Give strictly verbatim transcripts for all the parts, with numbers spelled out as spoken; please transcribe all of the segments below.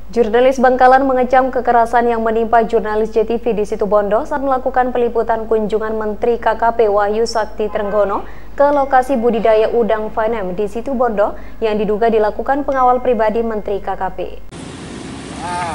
Jurnalis Bangkalan mengecam kekerasan yang menimpa jurnalis J T V di Situbondo saat melakukan peliputan kunjungan Menteri K K P Wahyu Sakti Trenggono ke lokasi budidaya udang fanem di Situbondo yang diduga dilakukan pengawal pribadi Menteri K K P. Ah.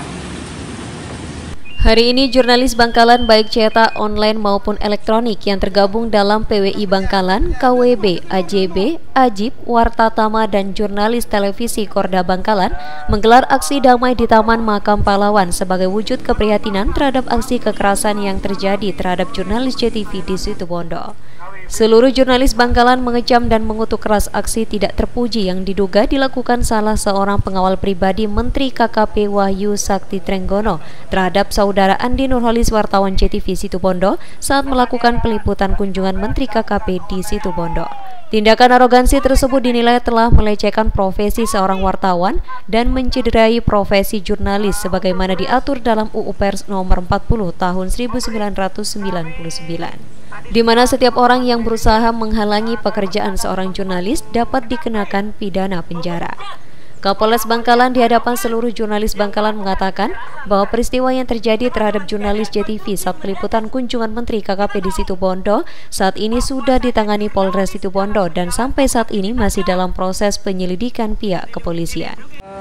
Hari ini jurnalis Bangkalan baik cetak, online maupun elektronik yang tergabung dalam P W I Bangkalan, K W B, A J B, Ajib, Warta Tama dan jurnalis televisi Korda Bangkalan menggelar aksi damai di Taman Makam Pahlawan sebagai wujud keprihatinan terhadap aksi kekerasan yang terjadi terhadap jurnalis J T V di Situbondo. Seluruh jurnalis Bangkalan mengecam dan mengutuk keras aksi tidak terpuji yang diduga dilakukan salah seorang pengawal pribadi Menteri K K P Wahyu Sakti Trenggono terhadap saudara Andi Nurholis wartawan J T V Situbondo saat melakukan peliputan kunjungan Menteri K K P di Situbondo. Tindakan arogansi tersebut dinilai telah melecehkan profesi seorang wartawan dan mencederai profesi jurnalis sebagaimana diatur dalam U U Pers nomor empat puluh tahun seribu sembilan ratus sembilan puluh sembilan. Di mana setiap orang yang berusaha menghalangi pekerjaan seorang jurnalis dapat dikenakan pidana penjara. Kapolres Bangkalan di hadapan seluruh jurnalis Bangkalan mengatakan bahwa peristiwa yang terjadi terhadap jurnalis J T V saat peliputan kunjungan Menteri K K P di Situbondo saat ini sudah ditangani Polres Situbondo dan sampai saat ini masih dalam proses penyelidikan pihak kepolisian.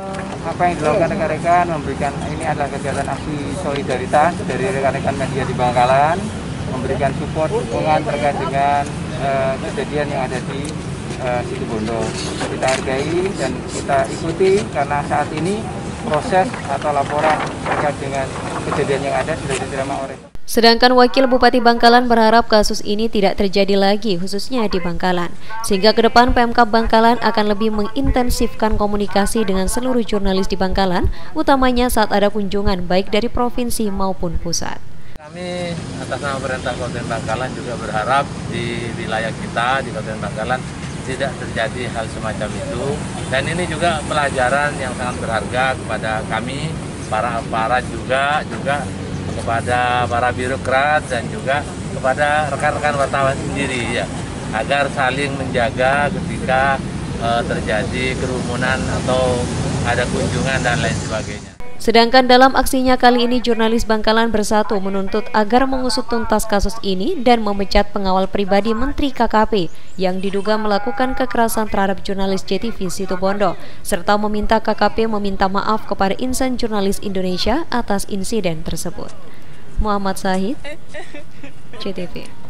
Apa yang dilakukan rekan-rekan memberikan ini adalah kegiatan aksi solidaritas dari rekan-rekan media di Bangkalan, memberikan support dukungan terkait dengan uh, kejadian yang ada di uh, Situbondo. Kita hargai dan kita ikuti karena saat ini proses atau laporan terkait dengan kejadian yang ada sudah diterima oleh. Sedangkan Wakil Bupati Bangkalan berharap kasus ini tidak terjadi lagi khususnya di Bangkalan. Sehingga ke depan Pemkab Bangkalan akan lebih mengintensifkan komunikasi dengan seluruh jurnalis di Bangkalan, utamanya saat ada kunjungan baik dari provinsi maupun pusat. Kami atas nama Pemerintah Kabupaten Bangkalan juga berharap di wilayah kita di Kabupaten Bangkalan tidak terjadi hal semacam itu, dan ini juga pelajaran yang sangat berharga kepada kami para aparat juga juga kepada para birokrat dan juga kepada rekan-rekan wartawan sendiri ya, agar saling menjaga ketika uh, terjadi kerumunan atau ada kunjungan dan lain sebagainya. Sedangkan dalam aksinya kali ini jurnalis Bangkalan bersatu menuntut agar mengusut tuntas kasus ini dan memecat pengawal pribadi Menteri K K P yang diduga melakukan kekerasan terhadap jurnalis J T V Situbondo serta meminta K K P meminta maaf kepada insan jurnalis Indonesia atas insiden tersebut. Muhammad Sahid, J T V.